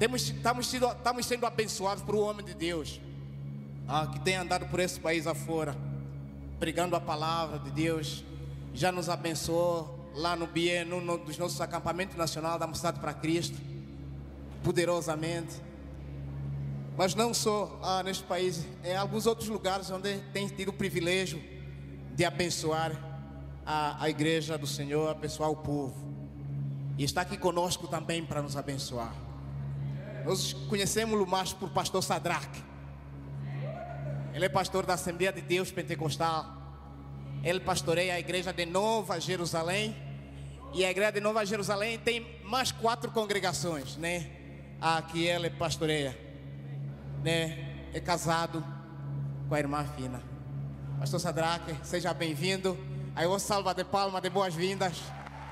Estamos sendo abençoados por um homem de Deus que tem andado por esse país afora, pregando a palavra de Deus. Já nos abençoou lá no BIE, num dos nossos acampamentos nacionais da Mocidade para Cristo, poderosamente. Mas não só neste país, em alguns outros lugares onde tem tido o privilégio de abençoar a igreja do Senhor, abençoar o povo. E está aqui conosco também para nos abençoar. Nós conhecemos-lo mais por pastor Sadraque. Ele é pastor da Assembleia de Deus Pentecostal. Ele pastoreia a igreja de Nova Jerusalém. E a igreja de Nova Jerusalém tem mais 4 congregações, né? Que ele pastoreia, né? É casado com a irmã Fina. Pastor Sadraque, seja bem-vindo. Aí uma salva de palmas de boas-vindas.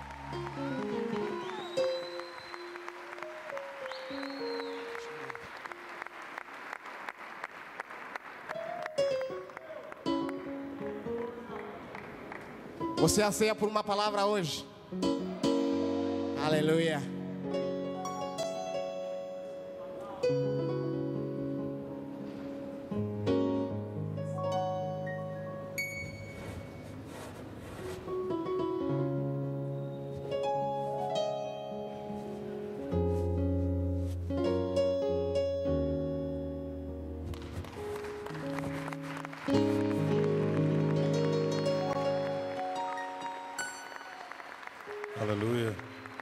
Você anseia por uma palavra hoje? Aleluia. Aleluia.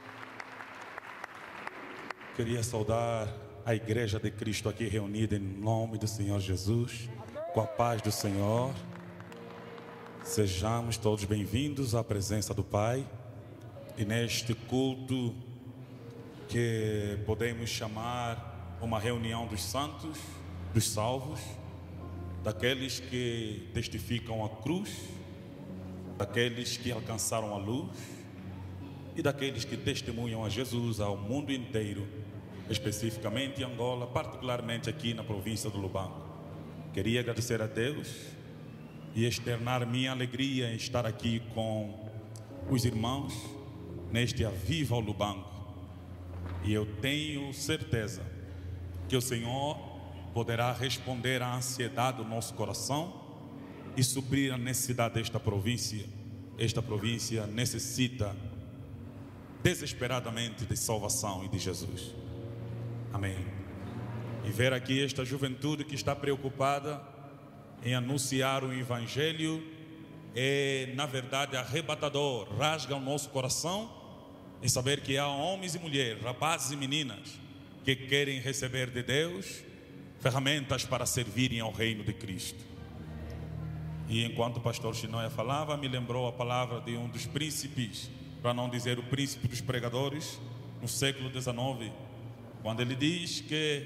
Queria saudar a igreja de Cristo aqui reunida em nome do Senhor Jesus, com a paz do Senhor. Sejamos todos bem-vindos à presença do Pai e neste culto que podemos chamar uma reunião dos santos, dos salvos, daqueles que testificam a cruz, daqueles que alcançaram a luz e daqueles que testemunham a Jesus ao mundo inteiro, especificamente em Angola, particularmente aqui na província do Lubango. Queria agradecer a Deus e externar minha alegria em estar aqui com os irmãos neste Aviva ao Lubango. E eu tenho certeza que o Senhor poderá responder à ansiedade do nosso coração e suprir a necessidade desta província. Esta província necessita desesperadamente de salvação e de Jesus. Amém. E ver aqui esta juventude que está preocupada em anunciar o Evangelho é, na verdade, arrebatador. Rasga o nosso coração em saber que há homens e mulheres, rapazes e meninas que querem receber de Deus ferramentas para servirem ao reino de Cristo. E enquanto o pastor Chinoia falava, me lembrou a palavra de um dos príncipes, para não dizer o príncipe dos pregadores, no século XIX, quando ele diz que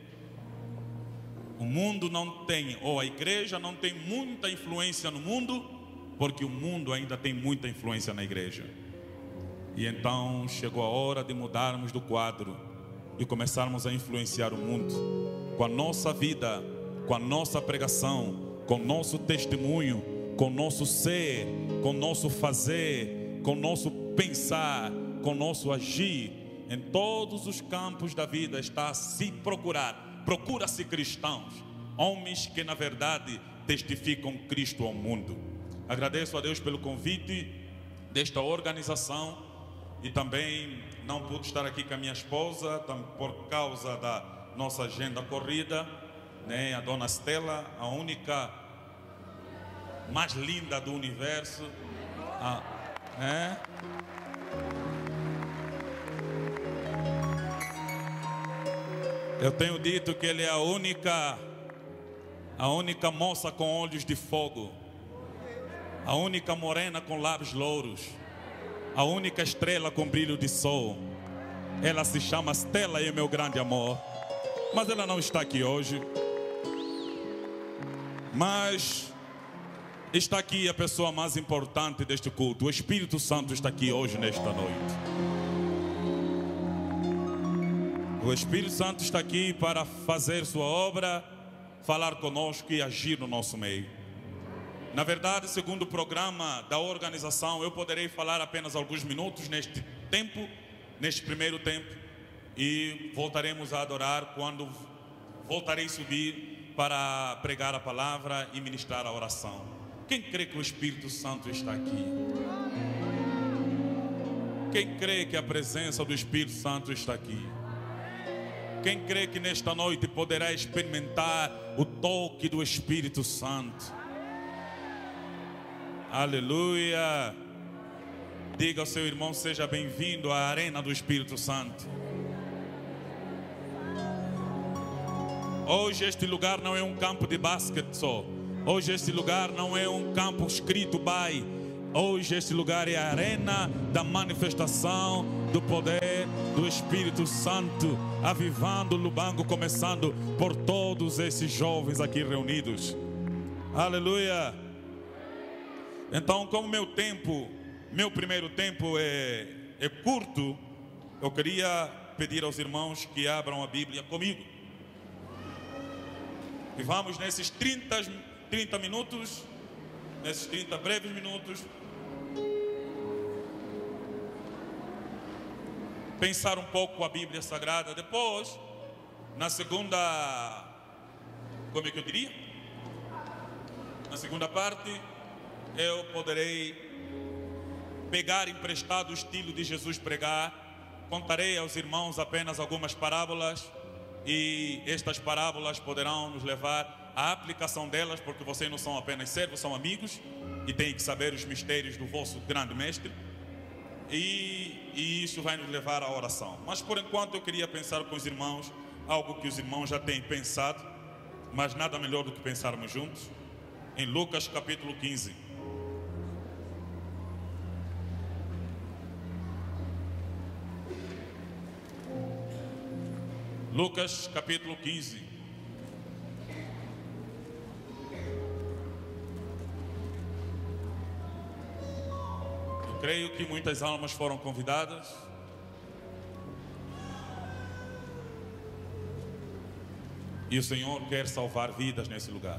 o mundo não tem, ou a igreja não tem muita influência no mundo, porque o mundo ainda tem muita influência na igreja. E então chegou a hora de mudarmos do quadro e começarmos a influenciar o mundo com a nossa vida, com a nossa pregação, com o nosso testemunho, com o nosso ser, com o nosso fazer, com o nosso pensar, com o nosso agir. Em todos os campos da vida está a se procura-se cristãos, homens que na verdade testificam Cristo ao mundo. Agradeço a Deus pelo convite desta organização e também não pude estar aqui com a minha esposa por causa da nossa agenda corrida, né? A dona Stella, a única mais linda do universo, Eu tenho dito que ele é a única moça com olhos de fogo, a única morena com lábios louros, a única estrela com brilho de sol. Ela se chama Stella e é meu grande amor. Mas ela não está aqui hoje. Mas está aqui a pessoa mais importante deste culto. O Espírito Santo está aqui hoje, nesta noite. O Espírito Santo está aqui para fazer sua obra, falar conosco e agir no nosso meio. Na verdade, segundo o programa da organização, eu poderei falar apenas alguns minutos neste tempo, neste primeiro tempo. e voltaremos a adorar quando voltarei a subir para pregar a palavra e ministrar a oração. Quem crê que o Espírito Santo está aqui? Quem crê que a presença do Espírito Santo está aqui? Quem crê que nesta noite poderá experimentar o toque do Espírito Santo? Aleluia! Diga ao seu irmão: seja bem-vindo à arena do Espírito Santo. Hoje este lugar não é um campo de basquete só. Hoje este lugar não é um campo escrito by. Hoje este lugar é a arena da manifestação do poder do Espírito Santo, avivando Lubango, começando por todos esses jovens aqui reunidos. Aleluia! Então, como meu primeiro tempo é curto, eu queria pedir aos irmãos que abram a Bíblia comigo. E vamos nesses 30 minutos, nesses 30 breves minutos, pensar um pouco a Bíblia Sagrada. Depois, na segunda, como é que eu diria? Na segunda parte, eu poderei pegar emprestado o estilo de Jesus pregar. Contarei aos irmãos apenas algumas parábolas, e estas parábolas poderão nos levar à aplicação delas, porque vocês não são apenas servos, são amigos e têm que saber os mistérios do vosso grande mestre. E isso vai nos levar à oração. Mas por enquanto eu queria pensar com os irmãos algo que os irmãos já têm pensado, mas nada melhor do que pensarmos juntos, em Lucas capítulo 15. Lucas capítulo 15. Eu creio que muitas almas foram convidadas. E o Senhor quer salvar vidas nesse lugar.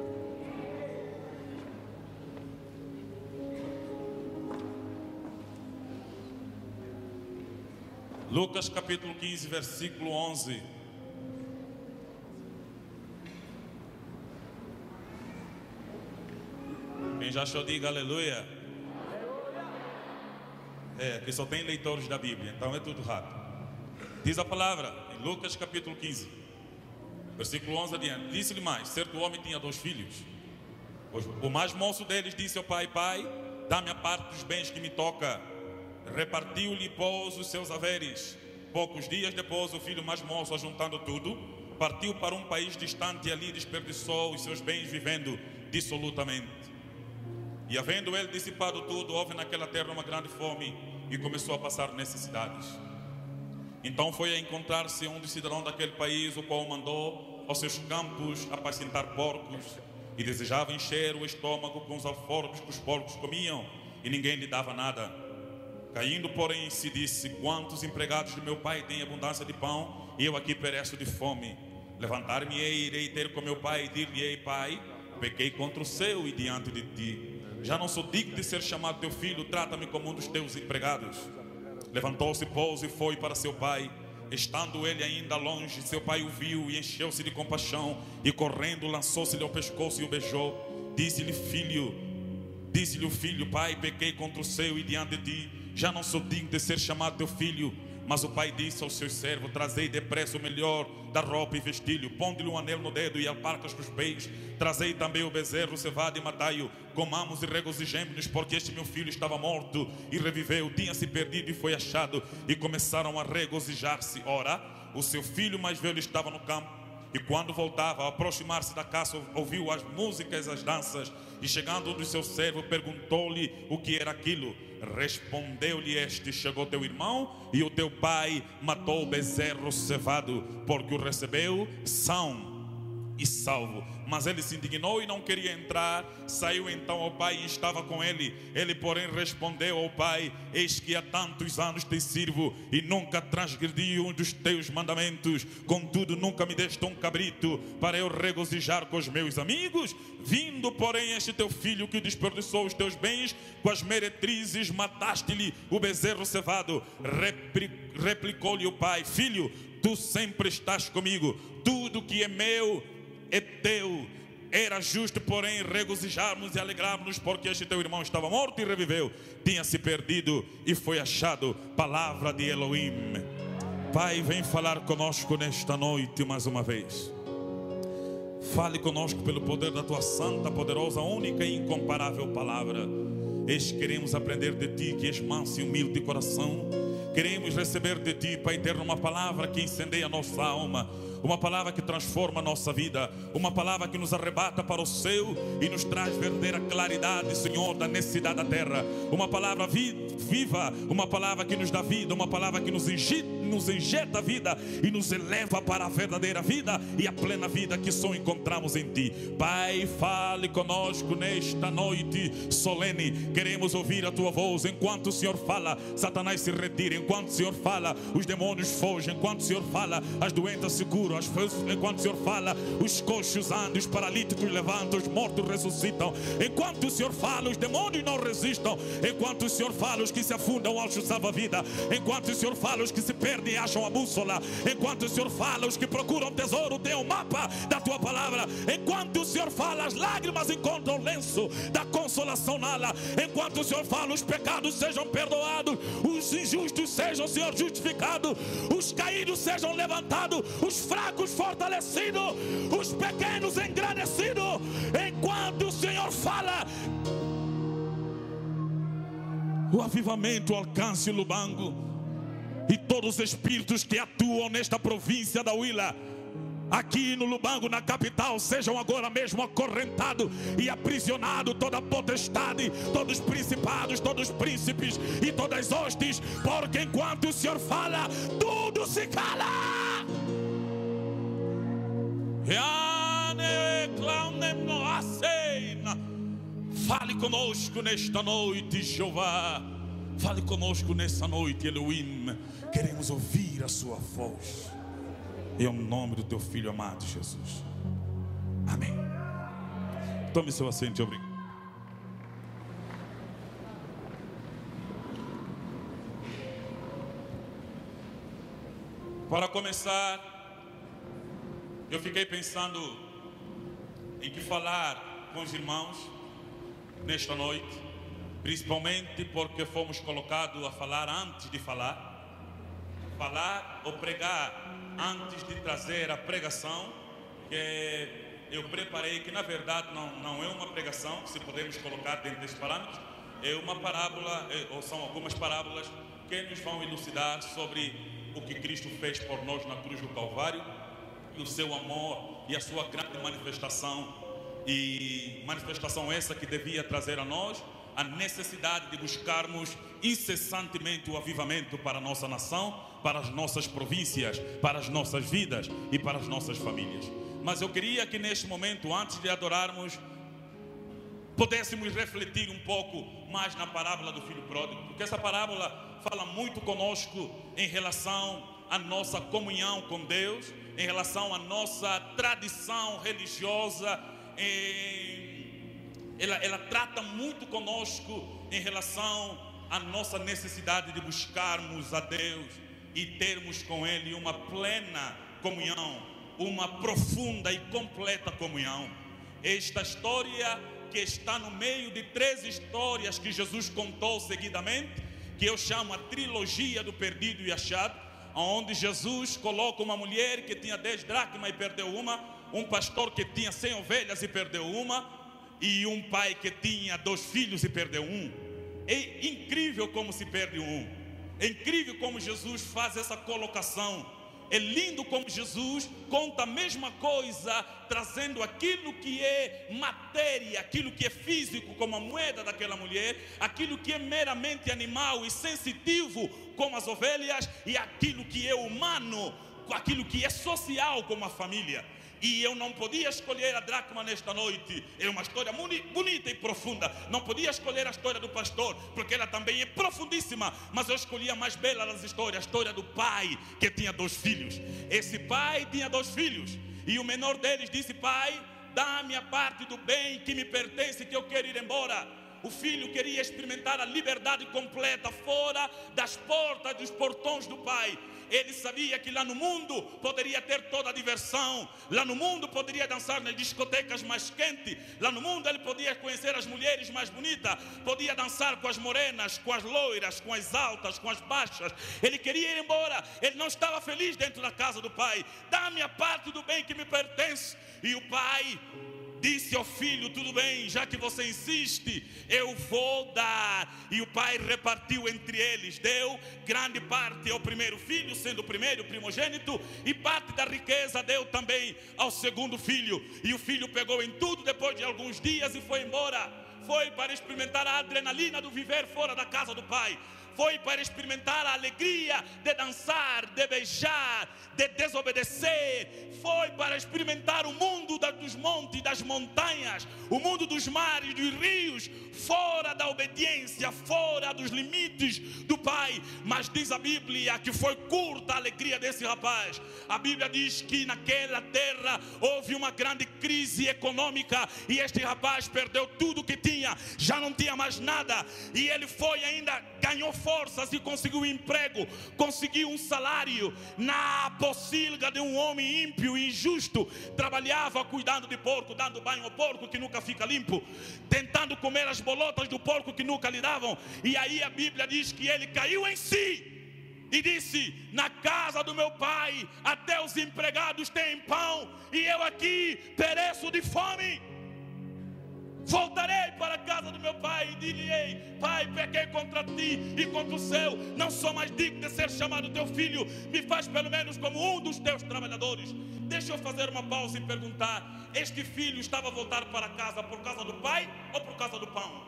Lucas capítulo 15, versículo 11. Quem já achou, diga aleluia. Que só tem leitores da Bíblia, então é tudo rápido. Diz a palavra em Lucas capítulo 15, versículo 11 adiante. Disse-lhe mais: certo homem tinha 2 filhos. O mais moço deles disse ao pai: pai, dá-me a parte dos bens que me toca. Repartiu-lhe, pois, os seus haveres. Poucos dias depois, o filho mais moço, ajuntando tudo, partiu para um país distante e ali desperdiçou os seus bens, vivendo dissolutamente. E havendo ele dissipado tudo, houve naquela terra uma grande fome e começou a passar necessidades. Então foi a encontrar-se um cidadão daquele país, o qual mandou aos seus campos apacentar porcos, e desejava encher o estômago com os alforjes que os porcos comiam, e ninguém lhe dava nada. Caindo, porém, se disse: quantos empregados do meu pai têm abundância de pão, e eu aqui pereço de fome? Levantar-me-ei, irei ter com meu pai, e dir-lhe-ei: pai, pequei contra o céu e diante de ti. Já não sou digno de ser chamado teu filho, trata-me como um dos teus empregados. Levantou-se, pois, e foi para seu pai. Estando ele ainda longe, seu pai o viu e encheu-se de compaixão, e correndo lançou-se-lhe ao pescoço e o beijou. Disse-lhe o filho: pai, pequei contra o céu e diante de ti, já não sou digno de ser chamado teu filho. Mas o pai disse aos seus servos: trazei depressa o melhor da roupa e vestilho, ponde-lhe um anel no dedo e alparcas nos pés. Trazei também o bezerro cevado e matai-o, comamos e regozijemo-nos, porque este meu filho estava morto e reviveu, tinha-se perdido e foi achado. E começaram a regozijar-se. Ora, o seu filho mais velho estava no campo, e quando voltava, ao aproximar-se da casa, ouviu as músicas e as danças. E chegando um dos seus servos, perguntou-lhe o que era aquilo. Respondeu-lhe este: chegou teu irmão, e o teu pai matou o bezerro cevado, porque o recebeu são e salvo. Mas ele se indignou e não queria entrar. Saiu então ao pai e estava com ele. Ele, porém, respondeu ao pai: eis que há tantos anos te sirvo e nunca transgredi um dos teus mandamentos. Contudo, nunca me deste um cabrito para eu regozijar com os meus amigos. Vindo, porém, este teu filho que desperdiçou os teus bens, com as meretrizes mataste-lhe o bezerro cevado. replicou-lhe o pai: filho, tu sempre estás comigo, tudo que é meu é teu. Era justo, porém, regozijarmos e alegrarmos, porque este teu irmão estava morto e reviveu, tinha se perdido e foi achado. Palavra de Elohim. Pai, vem falar conosco nesta noite mais uma vez. Fale conosco pelo poder da tua santa, poderosa, única e incomparável palavra. Queremos aprender de ti, que és manso e humilde de coração. Queremos receber de ti, Pai eterno, uma palavra que incendeia a nossa alma, uma palavra que transforma a nossa vida, uma palavra que nos arrebata para o céu e nos traz verdadeira claridade, Senhor, da necessidade da terra. Uma palavra viva, uma palavra que nos dá vida, uma palavra que nos injeta vida e nos eleva para a verdadeira vida e a plena vida que só encontramos em ti. Pai, fale conosco nesta noite solene. Queremos ouvir a tua voz. Enquanto o Senhor fala, Satanás se retira. Enquanto o Senhor fala, os demônios fogem. Enquanto o Senhor fala, as doenças se curam. Enquanto o Senhor fala, os coxos andam, os paralíticos levantam, os mortos ressuscitam. Enquanto o Senhor fala, os demônios não resistam. Enquanto o Senhor fala, os que se afundam acham salva-vida. Enquanto o Senhor fala, os que se perdem e acham a bússola. Enquanto o Senhor fala, os que procuram tesouro têm o mapa da tua palavra. Enquanto o Senhor fala, as lágrimas encontram lenço da consolação nela. Enquanto o Senhor fala, os pecados sejam perdoados, os injustos sejam, Senhor, justificados, os caídos sejam levantados, os fracos fortalecidos, os pequenos engrandecidos. Enquanto o Senhor fala, o avivamento alcance o Lubango e todos os espíritos que atuam nesta província da Huila, aqui no Lubango, na capital, sejam agora mesmo acorrentados e aprisionados, toda potestade, todos os principados, todos os príncipes e todas as hostes, porque enquanto o Senhor fala, tudo se cala. Fale conosco nesta noite, Jeová. Fale conosco nessa noite, Elohim. Queremos ouvir a sua voz. Em nome do teu filho amado Jesus. Amém. Tome seu assento, obrigado. Para começar, eu fiquei pensando em que falar com os irmãos nesta noite, principalmente porque fomos colocados a falar antes de falar ou pregar antes de trazer a pregação, que eu preparei, que na verdade não é uma pregação, se podemos colocar dentro desses parâmetros, é uma parábola, ou são algumas parábolas que nos vão elucidar sobre o que Cristo fez por nós na cruz do Calvário, e o seu amor e a sua grande manifestação, e manifestação essa que devia trazer a nós a necessidade de buscarmos incessantemente o avivamento para a nossa nação, para as nossas províncias, para as nossas vidas e para as nossas famílias. Mas eu queria que neste momento, antes de adorarmos, pudéssemos refletir um pouco mais na parábola do filho pródigo, porque essa parábola fala muito conosco em relação à nossa comunhão com Deus, em relação à nossa tradição religiosa. Ela trata muito conosco em relação à nossa necessidade de buscarmos a Deus e termos com Ele uma plena comunhão, uma profunda e completa comunhão. Esta história, que está no meio de 3 histórias que Jesus contou seguidamente, que eu chamo a trilogia do perdido e achado, onde Jesus coloca uma mulher que tinha 10 dracmas e perdeu uma, um pastor que tinha 100 ovelhas e perdeu uma, e um pai que tinha 2 filhos e perdeu um. É incrível como se perde um. É incrível como Jesus faz essa colocação. É lindo como Jesus conta a mesma coisa, trazendo aquilo que é matéria, aquilo que é físico, como a moeda daquela mulher, aquilo que é meramente animal e sensitivo, como as ovelhas, e aquilo que é humano, aquilo que é social, como a família. E eu não podia escolher a dracma nesta noite. É uma história bonita e profunda. Não podia escolher a história do pastor, porque ela também é profundíssima. Mas eu escolhi a mais bela das histórias, a história do pai que tinha 2 filhos. Esse pai tinha 2 filhos, e o menor deles disse: pai, dá-me a parte do bem que me pertence, que eu quero ir embora. o filho queria experimentar a liberdade completa, fora das portas, dos portões do pai. Ele sabia que lá no mundo poderia ter toda a diversão, lá no mundo poderia dançar nas discotecas mais quentes, lá no mundo ele podia conhecer as mulheres mais bonitas, podia dançar com as morenas, com as loiras, com as altas, com as baixas. Ele queria ir embora, ele não estava feliz dentro da casa do pai. Dá-me a parte do bem que me pertence. E o pai disse ao filho: tudo bem, já que você insiste, eu vou dar. E o pai repartiu entre eles, deu grande parte ao primeiro filho, sendo o primeiro, o primogênito, e parte da riqueza deu também ao segundo filho. E o filho pegou em tudo depois de alguns dias e foi embora. Foi para experimentar a adrenalina do viver fora da casa do pai. Foi para experimentar a alegria de dançar, de beijar, de desobedecer. Foi para experimentar o mundo dos montes e das montanhas, o mundo dos mares, dos rios, fora da obediência, fora dos limites do pai. Mas diz a Bíblia que foi curta a alegria desse rapaz. A Bíblia diz que naquela terra houve uma grande crise econômica e este rapaz perdeu tudo que tinha, já não tinha mais nada. E ele foi ainda, ganhou forças e conseguiu um emprego, conseguiu um salário na pocilga de um homem ímpio e injusto. Trabalhava cuidando de porco, dando banho ao porco que nunca fica limpo, tentando comer as bolotas do porco que nunca lhe davam. E aí a Bíblia diz que ele caiu em si e disse: na casa do meu pai até os empregados têm pão e eu aqui pereço de fome. Voltarei para a casa do meu pai e direi: pai, pequei contra ti e contra o céu, não sou mais digno de ser chamado teu filho, me faz pelo menos como um dos teus trabalhadores. Deixa eu fazer uma pausa e perguntar: este filho estava a voltar para casa por causa do pai ou por causa do pão?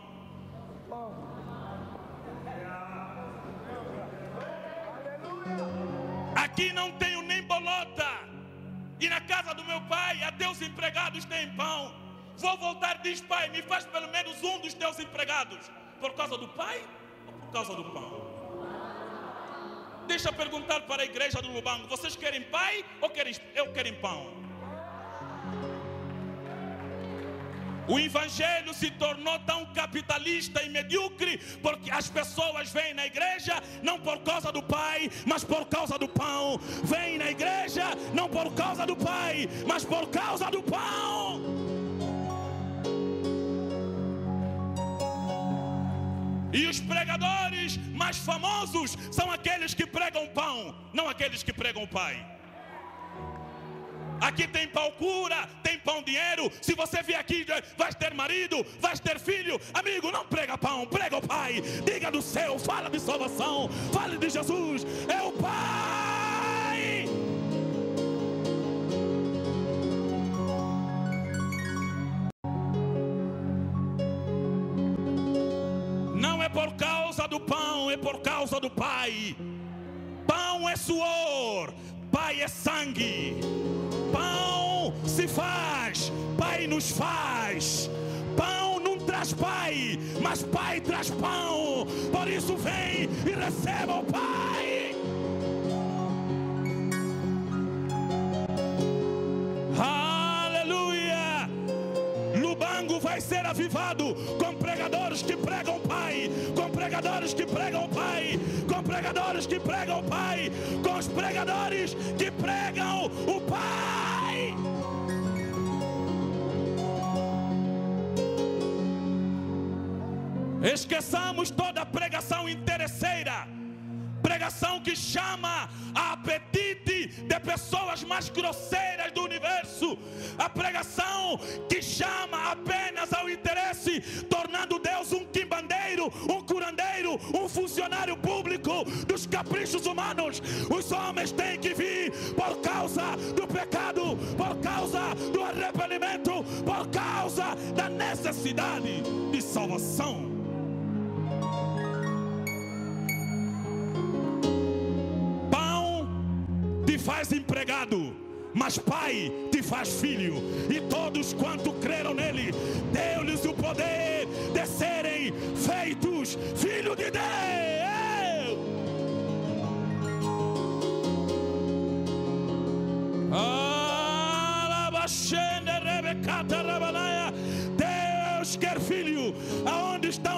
Aqui não tenho nem bolota e na casa do meu pai até os empregados têm pão. Vou voltar, diz: pai, me faz pelo menos um dos teus empregados. Por causa do pai ou por causa do pão? Deixa eu perguntar para a igreja do Lubango: vocês querem pai ou querem pão? O evangelho se tornou tão capitalista e medíocre porque as pessoas vêm na igreja não por causa do pai, mas por causa do pão. Vêm na igreja não por causa do pai, mas por causa do pão. E os pregadores mais famosos são aqueles que pregam pão, não aqueles que pregam o pai. Aqui tem pão cura, tem pão dinheiro. Se você vier aqui, vais ter marido, vais ter filho. Amigo, não prega pão, prega o pai. Diga do céu, fala de salvação, fale de Jesus, é o pai. Não é por causa do pão, é por causa do pai. Pão é suor, pai é sangue. Pão se faz, pai nos faz. Pão não traz pai, mas pai traz pão. Por isso vem e receba o pai. Aleluia. Lubango vai ser avivado com pregadores que pregam o pai, com pregadores que pregam o pai, com pregadores que pregam o pai, com os pregadores que pregam o pai. Esqueçamos toda a pregação interesseira, pregação que chama a apetite de pessoas mais grosseiras do universo, a pregação que chama apenas ao interesse, tornando Deus um quimbandeiro, um curandeiro, um funcionário público dos caprichos humanos. Os homens têm que vir por causa do pecado, por causa do arrependimento, por causa da necessidade de salvação. Te faz empregado, mas pai te faz filho. E todos quanto creram nele, deu-lhes o poder de serem feitos filho de Deus. Deus quer filho. Aonde estão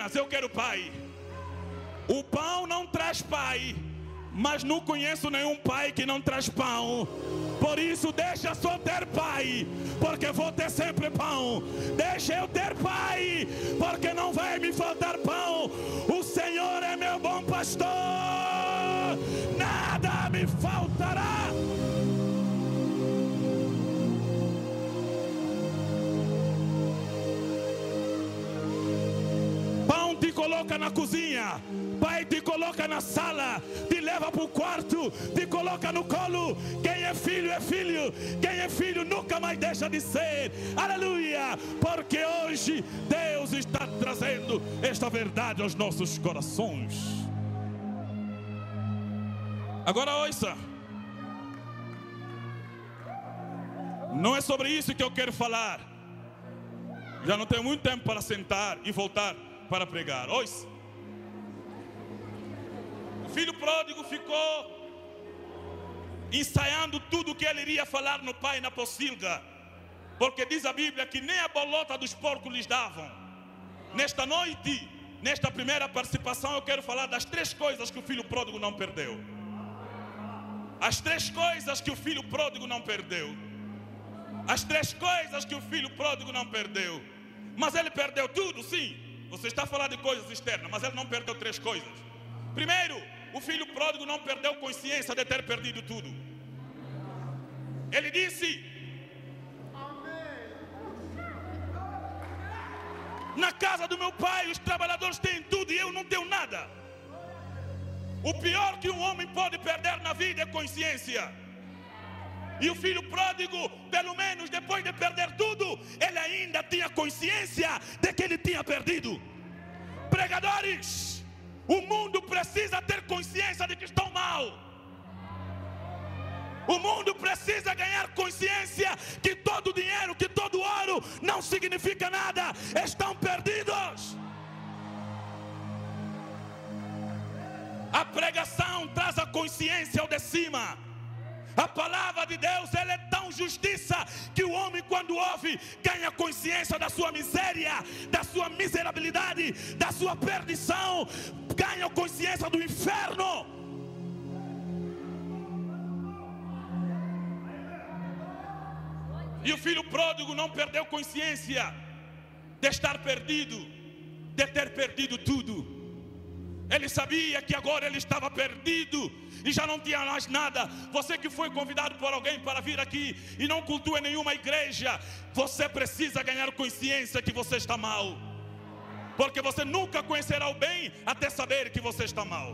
Elias, eu quero pai. O pão não traz pai, mas não conheço nenhum pai que não traz pão. Por isso deixa só ter pai, porque vou ter sempre pão. Deixa eu ter pai, porque não vai me faltar pão. O Senhor é meu bom pastor, nada me faltará. Pão te coloca na cozinha, pai te coloca na sala, te leva para o quarto, te coloca no colo. Quem é filho é filho, quem é filho nunca mais deixa de ser. Aleluia, porque hoje Deus está trazendo esta verdade aos nossos corações. Agora ouça, não é sobre isso que eu quero falar. Já não tenho muito tempo para sentar e voltar para pregar. Ouça, o filho pródigo ficou ensaiando tudo o que ele iria falar no pai na pocilga, porque diz a Bíblia que nem a bolota dos porcos lhes davam. Nesta noite, nesta primeira participação, eu quero falar das 3 coisas que o filho pródigo não perdeu. As 3 coisas que o filho pródigo não perdeu. As 3 coisas que o filho pródigo não perdeu. Mas ele perdeu tudo, sim. Você está falando de coisas externas, mas ele não perdeu 3 coisas. Primeiro, o filho pródigo não perdeu consciência de ter perdido tudo. Ele disse: na casa do meu pai os trabalhadores têm tudo e eu não tenho nada. O pior que um homem pode perder na vida é consciência. E o filho pródigo, pelo menos depois de perder tudo, ele ainda tinha consciência de que ele tinha perdido. Pregadores, o mundo precisa ter consciência de que estão mal. O mundo precisa ganhar consciência que todo dinheiro, que todo ouro não significa nada. Estão perdidos. A pregação traz a consciência ao de cima. A palavra de Deus, ela é tão justiça que o homem, quando ouve, ganha consciência da sua miséria, da sua miserabilidade, da sua perdição, ganha consciência do inferno. E o filho pródigo não perdeu consciência de estar perdido, de ter perdido tudo. Ele sabia que agora ele estava perdido e já não tinha mais nada. Você que foi convidado por alguém para vir aqui e não cultua em nenhuma igreja, você precisa ganhar consciência que você está mal, porque você nunca conhecerá o bem até saber que você está mal.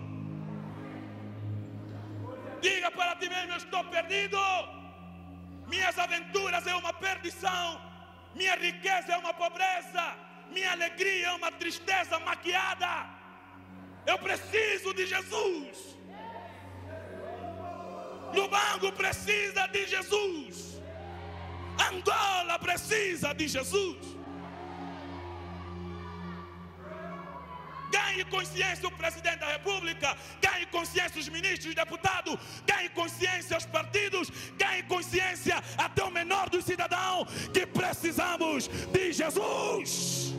Diga para ti mesmo: eu estou perdido. Minhas aventuras é uma perdição, minha riqueza é uma pobreza, minha alegria é uma tristeza maquiada. Eu preciso de Jesus. Lubango precisa de Jesus. Angola precisa de Jesus. Ganhe consciência o presidente da República, ganhe consciência os ministros e deputados, ganhe consciência os partidos, ganhe consciência até o menor dos cidadãos que precisamos de Jesus.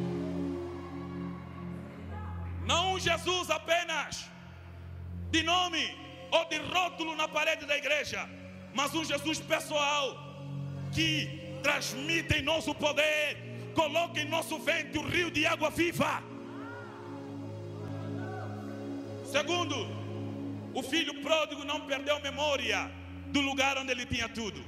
Não um Jesus apenas de nome ou de rótulo na parede da igreja, mas um Jesus pessoal que transmite em nosso poder, coloca em nosso ventre o rio de água viva. Segundo, o filho pródigo não perdeu memória do lugar onde ele tinha tudo.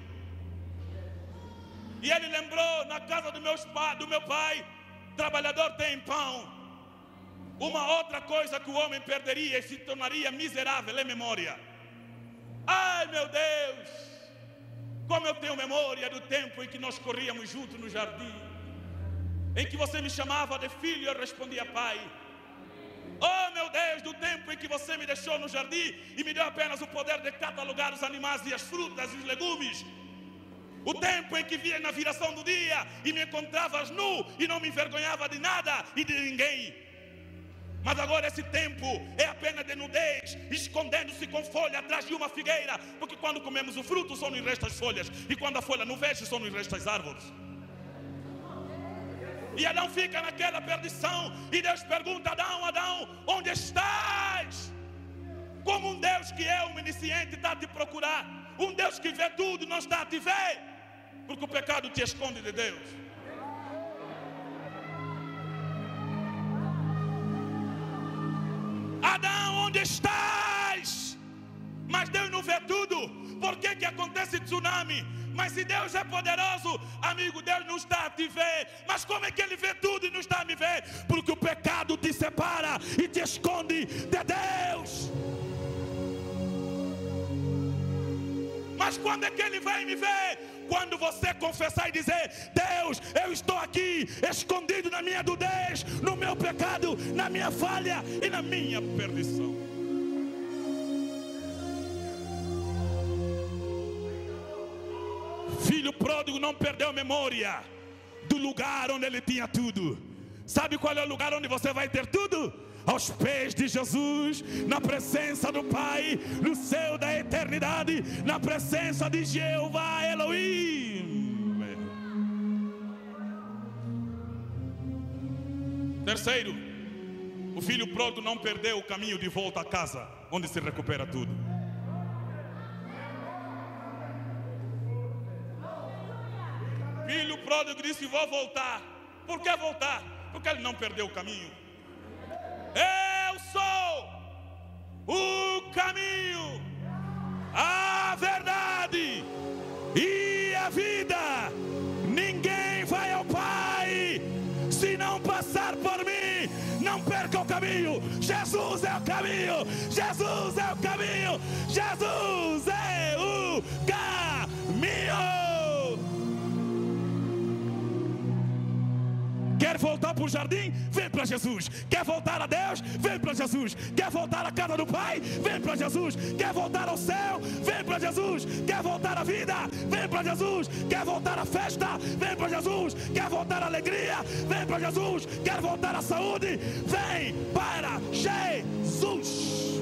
E ele lembrou: na casa do meu pai, trabalhador tem pão. Uma outra coisa que o homem perderia e se tornaria miserável é memória. Ai, meu Deus, como eu tenho memória do tempo em que nós corríamos juntos no jardim, em que você me chamava de filho e eu respondia pai. Oh, meu Deus, do tempo em que você me deixou no jardim e me deu apenas o poder de catalogar os animais e as frutas e os legumes. O tempo em que via na viração do dia e me encontravas nu e não me envergonhava de nada e de ninguém. Mas agora esse tempo é apenas de nudez, escondendo-se com folha atrás de uma figueira, porque quando comemos o fruto só nos restam as folhas, e quando a folha não veste só nos restam as árvores. E Adão fica naquela perdição. E Deus pergunta: Adão, Adão, onde estás? Como um Deus que é onisciente está a te procurar. Um Deus que vê tudo não está a te ver, porque o pecado te esconde de Deus. Adão, onde estás? Mas Deus não vê tudo. Por que acontece tsunami? Mas se Deus é poderoso, amigo, Deus não está a te ver. Mas como é que Ele vê tudo e não está a me ver? Porque o pecado te separa e te esconde de Deus. Mas quando é que Ele vai me ver? Quando você confessar e dizer: Deus, eu estou aqui escondido na minha nudez, no meu pecado, na minha falha e na minha perdição. Filho pródigo não perdeu memória do lugar onde ele tinha tudo. Sabe qual é o lugar onde você vai ter tudo? Aos pés de Jesus, na presença do Pai, no céu da eternidade, na presença de Jeová Elohim. Terceiro, o filho pródigo não perdeu o caminho de volta a casa, onde se recupera tudo. Filho pródigo disse: vou voltar. Por que voltar? Porque ele não perdeu o caminho. Eu sou o caminho, a verdade e a vida. Ninguém vai ao Pai se não passar por mim. Não perca o caminho. Jesus é o caminho. Jesus é o caminho. Jesus é o caminho. Quer voltar para o jardim? Vem para Jesus. Quer voltar a Deus? Vem para Jesus. Quer voltar à casa do Pai? Vem para Jesus. Quer voltar ao céu? Vem para Jesus. Quer voltar à vida? Vem para Jesus. Quer voltar à festa? Vem para Jesus. Quer voltar à alegria? Vem para Jesus. Quer voltar à saúde? Vem para Jesus.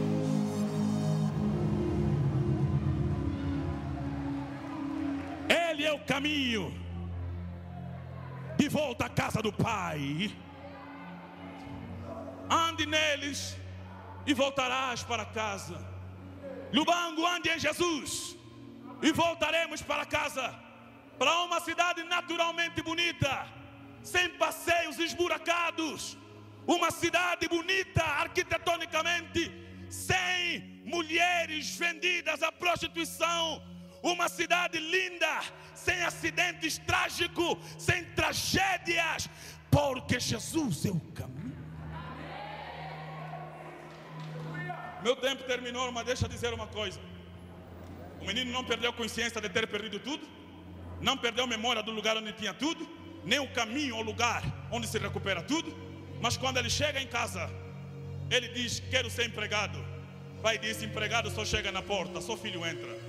Ele é o caminho de volta à casa do Pai. Ande neles e voltarás para casa. Lubango, ande em Jesus e voltaremos para casa, para uma cidade naturalmente bonita, sem passeios esburacados, uma cidade bonita arquitetonicamente, sem mulheres vendidas à prostituição, uma cidade linda, sem acidentes trágicos, sem tragédias, porque Jesus é o caminho. Meu tempo terminou, mas deixa eu dizer uma coisa. O menino não perdeu consciência de ter perdido tudo, não perdeu memória do lugar onde tinha tudo, nem o caminho ao lugar onde se recupera tudo. Mas quando ele chega em casa, ele diz: quero ser empregado. O pai diz: empregado só chega na porta, só filho entra.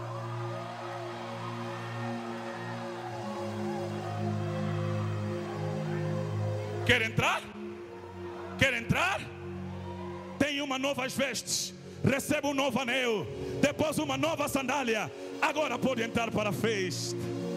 Quer entrar? Quer entrar? Tem uma novas vestes, receba um novo anel, depois uma nova sandália. Agora pode entrar para a festa.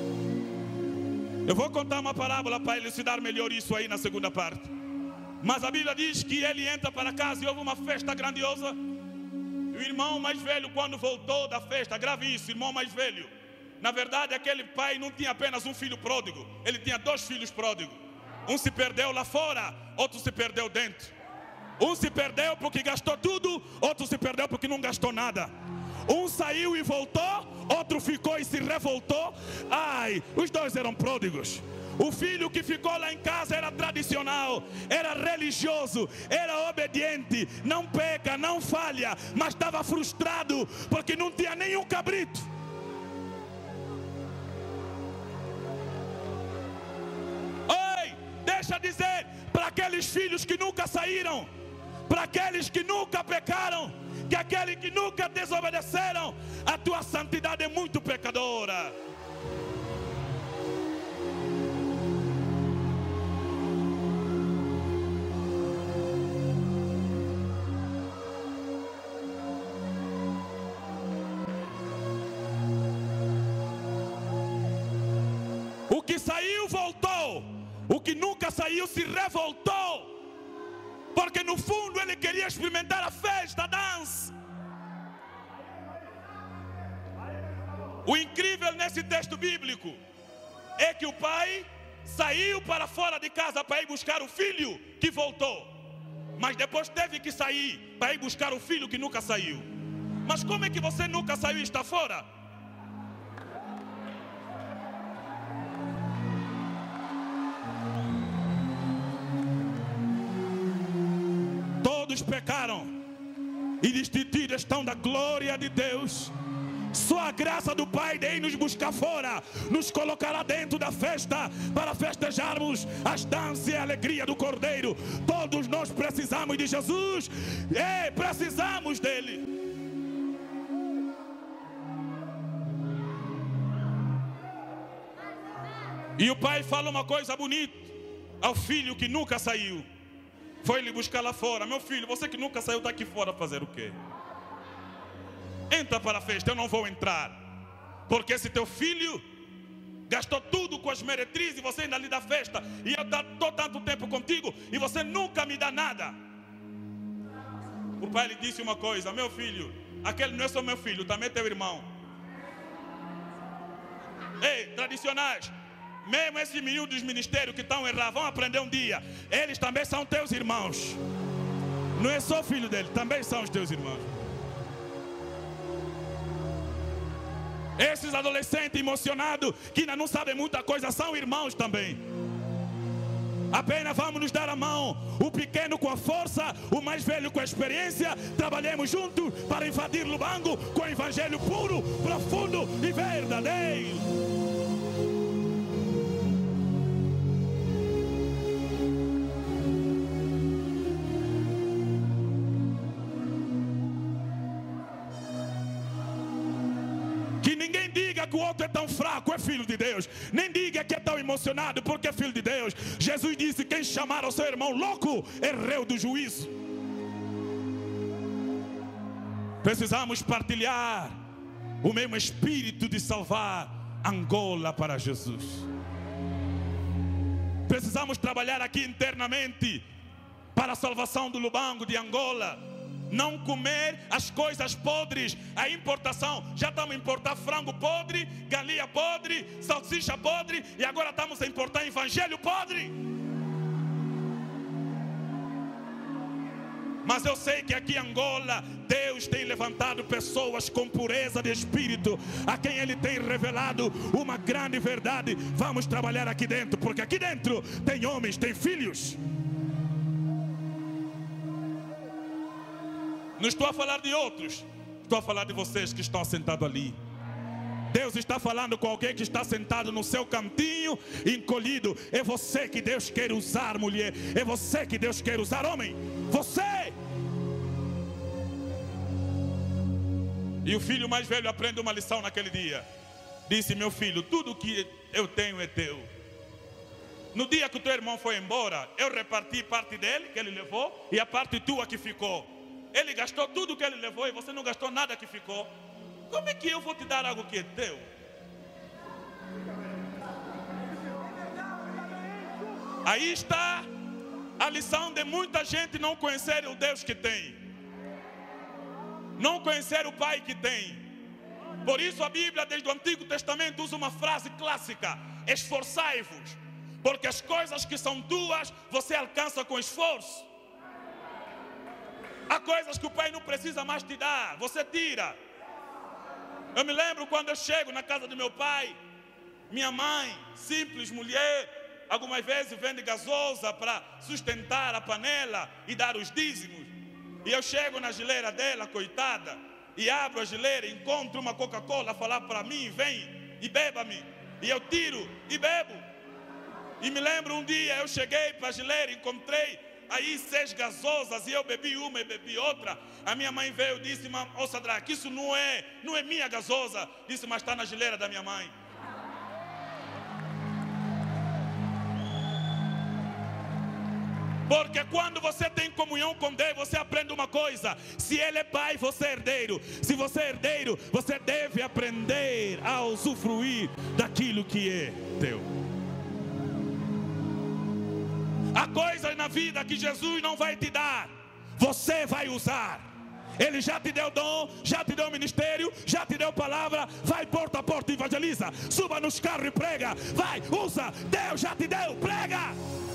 Eu vou contar uma parábola para elucidar melhor isso aí na segunda parte. Mas a Bíblia diz que ele entra para casa e houve uma festa grandiosa. E o irmão mais velho, quando voltou da festa, grave isso, irmão mais velho. Na verdade, aquele pai não tinha apenas um filho pródigo, ele tinha 2 filhos pródigos. Um se perdeu lá fora, outro se perdeu dentro. Um se perdeu porque gastou tudo, outro se perdeu porque não gastou nada. Um saiu e voltou, outro ficou e se revoltou. Ai, os 2 eram pródigos. O filho que ficou lá em casa era tradicional, era religioso, era obediente, não peca, não falha, mas estava frustrado porque não tinha nenhum cabrito. Deixa dizer para aqueles filhos que nunca saíram, para aqueles que nunca pecaram, que aqueles que nunca desobedeceram, a tua santidade é muito pecadora. O que saiu voltou, O que nunca saiu se revoltou, porque no fundo ele queria experimentar a festa, a dança. O incrível nesse texto bíblico é que o pai saiu para fora de casa para ir buscar o filho que voltou, mas depois teve que sair para ir buscar o filho que nunca saiu. Mas como é que você nunca saiu e está fora? Todos pecaram e destituídos estão da glória de Deus. Só a graça do Pai de ir nos buscar fora nos colocará dentro da festa para festejarmos as danças e a alegria do Cordeiro. Todos nós precisamos de Jesus e precisamos dele. E o pai fala uma coisa bonita ao filho que nunca saiu. Foi lhe buscar lá fora. Meu filho, você que nunca saiu, está aqui fora fazer o quê? Entra para a festa. Eu não vou entrar, porque esse teu filho gastou tudo com as meretrizes e você ainda lhe dá festa. E eu estou tanto tempo contigo e você nunca me dá nada. O pai lhe disse uma coisa: meu filho, aquele não é só meu filho, também é teu irmão. Ei, tradicionais, mesmo esses meninos dos ministérios que estão errados, vão aprender um dia. Eles também são teus irmãos. Não é só filho dele, também são os teus irmãos. Esses adolescentes emocionados que ainda não sabem muita coisa são irmãos também. Apenas vamos nos dar a mão, o pequeno com a força, o mais velho com a experiência. Trabalhemos juntos para invadir Lubango com o evangelho puro, profundo e verdadeiro. Que o outro é tão fraco, é filho de Deus. Nem diga que é tão emocionado porque é filho de Deus. Jesus disse: quem chamar o seu irmão louco é réu do juízo. Precisamos partilhar o mesmo espírito de salvar Angola para Jesus. Precisamos trabalhar aqui internamente para a salvação do Lubango, de Angola. Não comer as coisas podres. A importação, já estamos a importar frango podre, galinha podre, salsicha podre, e agora estamos a importar evangelho podre. Mas eu sei que aqui em Angola Deus tem levantado pessoas com pureza de espírito, a quem Ele tem revelado uma grande verdade. Vamos trabalhar aqui dentro, porque aqui dentro tem homens, tem filhos. Não estou a falar de outros, estou a falar de vocês que estão sentados ali. Deus está falando com alguém que está sentado no seu cantinho, encolhido. É você que Deus quer usar, mulher. É você que Deus quer usar, homem. Você! E o filho mais velho aprende uma lição naquele dia. Disse: meu filho, tudo que eu tenho é teu. No dia que o teu irmão foi embora, eu reparti parte dele, que ele levou, e a parte tua que ficou. Ele gastou tudo que ele levou e você não gastou nada que ficou. Como é que eu vou te dar algo que é teu? Aí está a lição de muita gente não conhecer o Deus que tem, não conhecer o Pai que tem. Por isso a Bíblia desde o Antigo Testamento usa uma frase clássica: esforçai-vos, porque as coisas que são tuas você alcança com esforço. Há coisas que o pai não precisa mais te dar, você tira. Eu me lembro quando eu chego na casa do meu pai, minha mãe, simples mulher, algumas vezes vende gasosa para sustentar a panela e dar os dízimos. E eu chego na geleira dela, coitada, e abro a geleira, encontro uma Coca-Cola, falar para mim: vem e beba-me. E eu tiro e bebo. E me lembro um dia, eu cheguei para a geleira, encontrei aí 6 gasosas e eu bebi uma e bebi outra. A minha mãe veio e disse: ô Sadraque, isso não é minha gasosa. Disse: mas está na geleira da minha mãe. Porque quando você tem comunhão com Deus, você aprende uma coisa: se Ele é pai, você é herdeiro. Se você é herdeiro, você deve aprender a usufruir daquilo que é teu. Há coisas na vida que Jesus não vai te dar, você vai usar. Ele já te deu dom, já te deu ministério, já te deu palavra. Vai porta a porta e evangeliza. Suba nos carros e prega. Vai, usa. Deus já te deu, prega.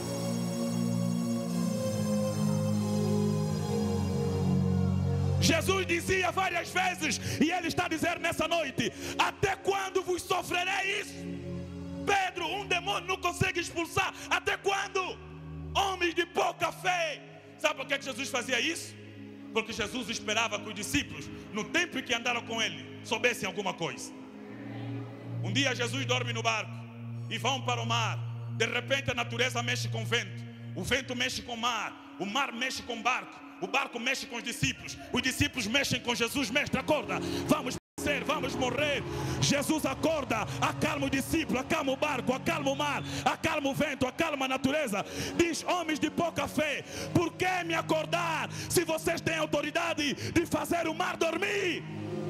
Jesus dizia várias vezes, e Ele está dizendo nessa noite: até quando vos sofrerei isso? Pedro, um demônio não consegue expulsar. Até quando? Homens de pouca fé. Sabe por que Jesus fazia isso? Porque Jesus esperava que os discípulos, no tempo em que andaram com Ele, soubessem alguma coisa. Um dia Jesus dorme no barco e vão para o mar. De repente a natureza mexe com o vento mexe com o mar mexe com o barco mexe com os discípulos mexem com Jesus. Mestre, acorda, vamos perecer, vamos morrer. Jesus acorda, acalma o discípulo, acalma o barco, acalma o mar, acalma o vento, acalma a natureza. Diz: homens de pouca fé, por que me acordar se vocês têm autoridade de fazer o mar dormir?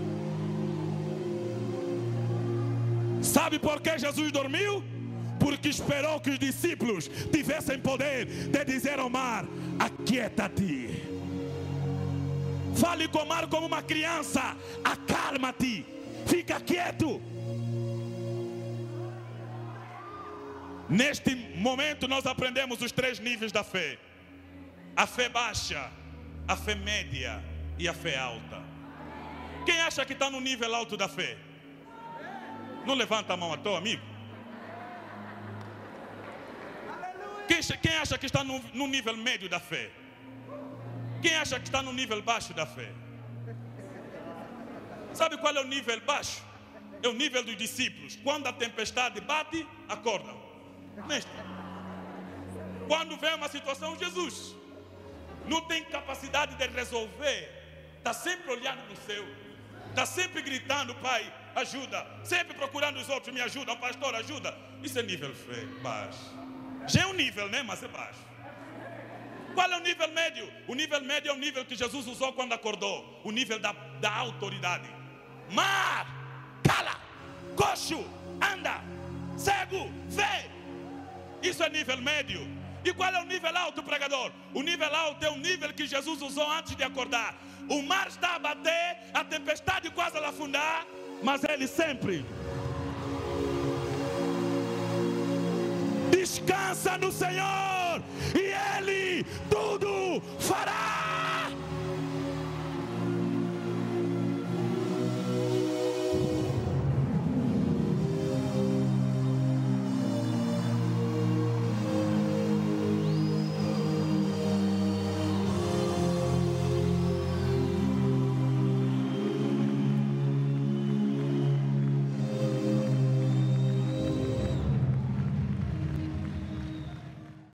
Sabe por que Jesus dormiu? Porque esperou que os discípulos tivessem poder de dizer ao mar: aquieta-te. Fale com o mar como uma criança: acalma-te, fica quieto. Neste momento nós aprendemos os 3 níveis da fé: a fé baixa, a fé média e a fé alta. Quem acha que está no nível alto da fé? Não levanta a mão à toa, amigo. Quem acha que está no nível médio da fé? Quem acha que está no nível baixo da fé? Sabe qual é o nível baixo? É o nível dos discípulos. Quando a tempestade bate, acordam. Mestre, quando vem uma situação, Jesus não tem capacidade de resolver. Está sempre olhando no céu. Está sempre gritando: Pai, ajuda. Sempre procurando os outros: me ajudam, pastor, ajuda. Isso é nível fé baixo. Já é um nível, né? Mas é baixo. Qual é o nível médio? O nível médio é o nível que Jesus usou quando acordou. O nível da autoridade. Mar, cala. Coxo, anda. Cego, vê. Isso é nível médio. E qual é o nível alto, pregador? O nível alto é o nível que Jesus usou antes de acordar. O mar está a bater, a tempestade quase a afundar, mas Ele sempre descansa no Senhor e Ele tudo fará.